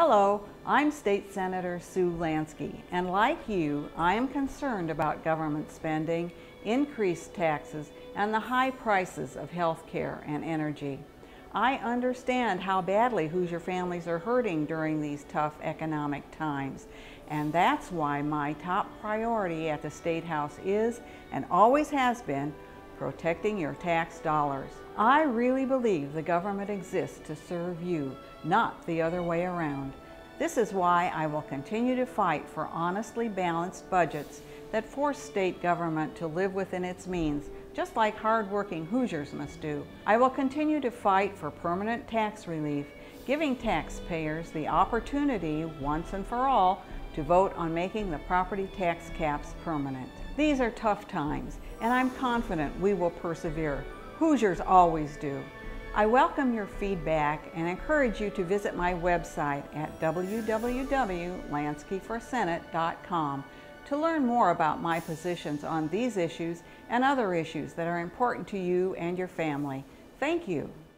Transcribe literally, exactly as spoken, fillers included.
Hello, I'm State Senator Sue Lansky, and like you, I am concerned about government spending, increased taxes, and the high prices of health care and energy. I understand how badly Hoosier families are hurting during these tough economic times, and that's why my top priority at the State House is, and always has been, protecting your tax dollars. I really believe the government exists to serve you, not the other way around. This is why I will continue to fight for honestly balanced budgets that force state government to live within its means, just like hard-working Hoosiers must do. I will continue to fight for permanent tax relief, giving taxpayers the opportunity, once and for all, to vote on making the property tax caps permanent. These are tough times, and I'm confident we will persevere. Hoosiers always do. I welcome your feedback and encourage you to visit my website at w w w dot lansky for senate dot com to learn more about my positions on these issues and other issues that are important to you and your family. Thank you.